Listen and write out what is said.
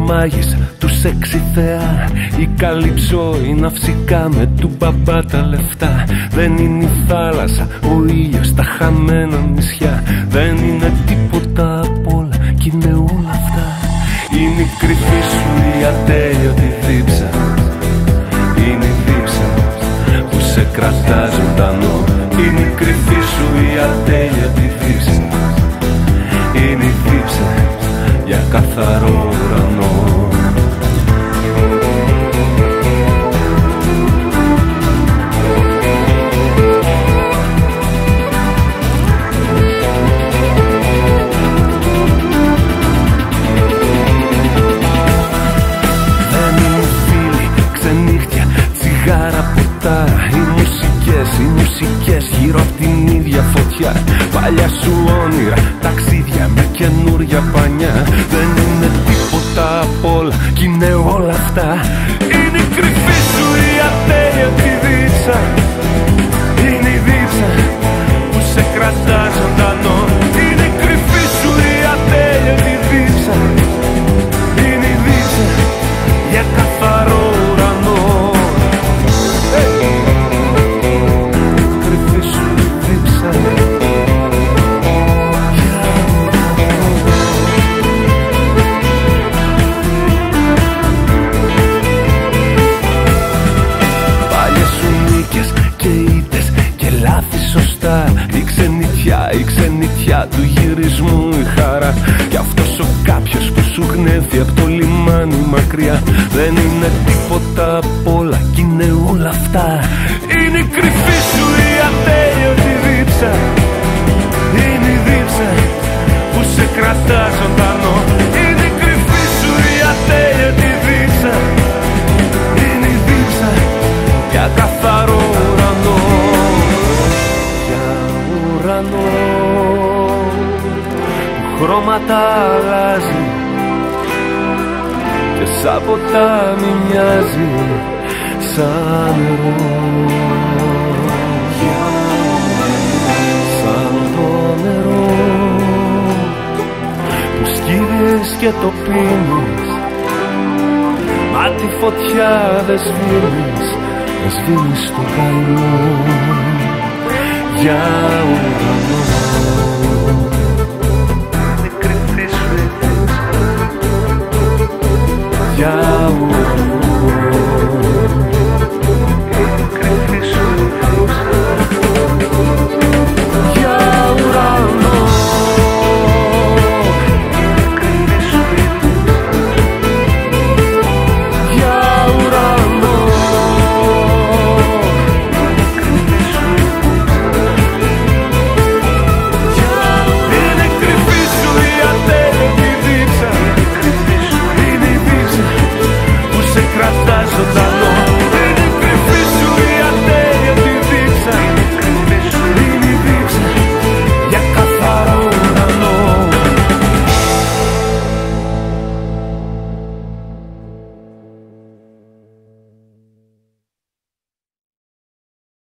μάγισσα του σεξι θεά. Η καλύψω η ναυσικά με του μπαμπά τα λεφτά. Δεν είναι η θάλασσα, ο ήλιος, τα χαμένα νησιά. Δεν είναι τίποτα απ' όλα κι είναι όλα αυτά. Είναι η κρυφή σου η ατέλειωτη δίψα. Είναι η δίψα που σε κρατά ζωντανό. Είναι η κρυφή σου η ατέλειωτη δίψα. Είναι η δίψα για καθαρό ουρανό. Οι μουσικές γύρω απ' την ίδια φωτιά. Παλιά σου όνειρα, ταξίδια με καινούρια πανιά. Δεν είναι τίποτα απ' όλα κι είναι όλα αυτά. Είναι η κρυφή σου η ατέλειωτη δίψα. Είναι η δίψα που σε κρατά ζωντανό. Είναι η κρυφή σου η ατέλειωτη δίψα. Είναι η δίψα για καθαρό ουρανό. Η ξενιτιά του γυρισμού η χαρά. Κι αυτός ο κάποιος που σου γνεύει απ' το λιμάνι μακριά. Δεν είναι τίποτα απ' όλα κι είναι όλα αυτά. Είναι η κρυφή σου η ατέλειωτη δίψα. Είναι η δίψα που σε κρατά ζωντανό. Είναι η κρυφή σου η ατέλειωτη δίψα. Είναι η δίψα για καθαρό ουρανό. Χρώματα αλλάζει και σαν ποτάμι μοιάζει σαν νερό. Σαν το νερό που σκύβεις και το πίνεις, μα τη φωτιά δεν σβήνεις, δεν σβήνεις το καημό για ουρανό.